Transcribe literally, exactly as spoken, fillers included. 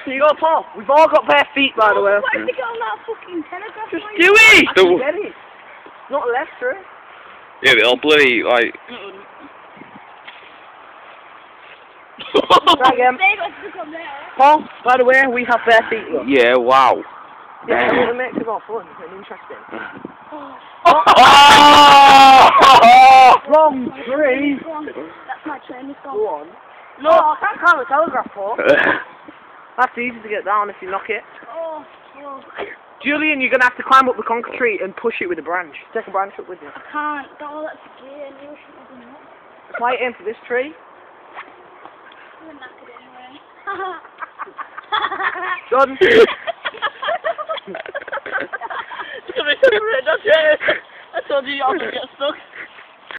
Can you go, Paul? We've all got bare feet, by the way. Why did they get on that fucking telegraph Just line? do it! The- Actually, get it. Not left, right? Yeah, but it'll bloody, like... Try again. They got stuck on there. Paul, by the way, we have bare feet, look. Yeah, wow. Yeah, it makes it more fun and interesting. Oh! Wrong tree! That's my train, it's Go gone. on. No, I can't climb a telegraph pole. That's easy to get down if you knock it. Oh, oh. Julian, you're going to have to climb up the concrete tree and push it with a branch. Take a branch up with you. I can't. All that's gear. I knew I shouldn't have done that. Apply it in for this tree. I'm knackered anyway. Done. Look at me, that's it. I told you you all to get stuck.